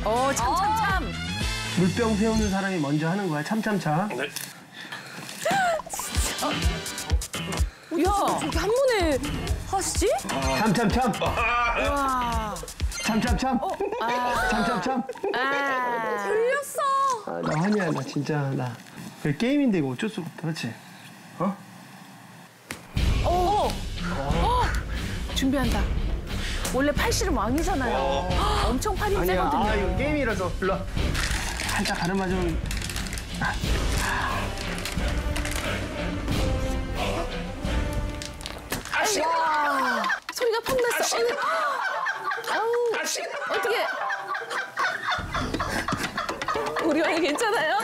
참참참. 물병 세우는 사람이 먼저 하는 거야. 참참참. 네. 야, 저렇게 한 번에 하시지? 참참참. 와. 참참참. 참참참. 들렸어. 나 환희야, 나 진짜 나. 게임인데 이거 어쩔 수가 없다, 그렇지? 준비한다. 원래 팔씨름 왕이잖아요. 엄청 팔이 아니야, 세거든요. 이거 게임이라서. 일로 와. 살짝 가르마 좀. 와, 소리가 펑 났어. 아우, 어떻게? 우리 왕이 괜찮아요?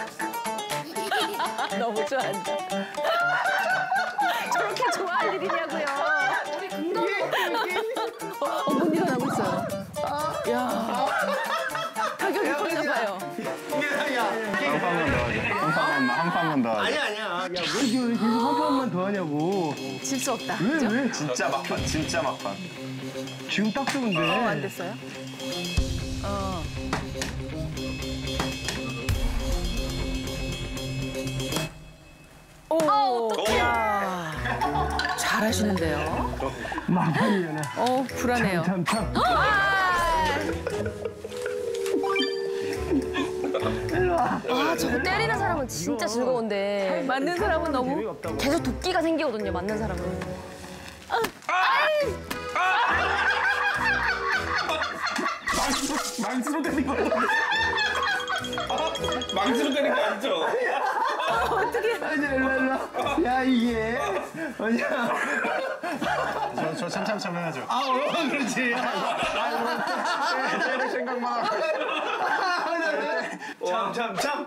너무 좋아한다. 저렇게 좋아할 일이냐고요. 못 일어나고 있어요. 야, 타격이 컸나 봐요. 한 판만 더 하자. 아니야. 야, 왜 계속 한 판만 더 하냐고. 질 수 없다. 왜? 진짜 막판, 진짜 막판. 지금 딱 좋은데. 안 됐어요? 야, 잘하시는데요? 막판이야, 나. 불안해요. 참참참. 저거 때리는 사람은 진짜 즐거운데 맞는 사람은 너무 재미가 없다고. 계속 도끼가 생기거든요, 맞는 사람은. 망치로 때린 거 망치로 때린 거 아니죠? 아니, 일로. 야, 이게. 뭐냐. 저 참참참 해야죠. 그렇지. 때릴 생각만 하고. 참참참.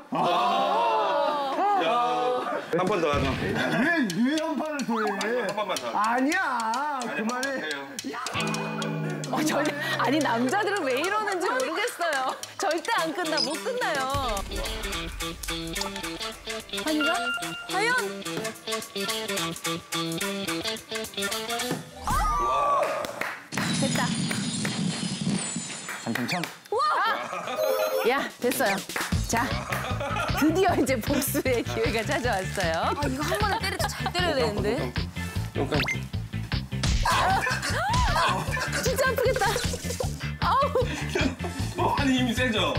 한 번 더 하자. 왜 한 판을 더 해? 한 번만 더. 아니야, 그만해. 아니 남자들은 왜 이러는지 모르겠어요. 절대 안 끝나, 못 끝나요. 환희가? 과연? 됐다. 참참참. 야, 됐어요. 자, 드디어 이제 복수의 기회가 찾아왔어요. 이거 한 번에 때릴 때 잘 때려야 되는데. 약간 진짜 아프겠다. 아우. 아니 힘이 세죠?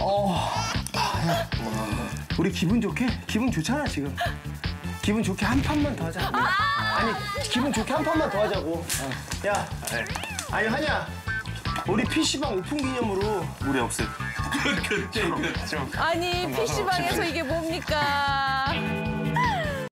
우리 기분 좋게? 기분 좋잖아, 지금. 기분 좋게 한 판만 더 하자. 아니, 기분 좋게 한 판만 더 하자고. 야, 아니, 하냐. 우리 PC방 오픈 기념으로 우리 없애. 그치. 아니, PC방에서 이게 뭡니까?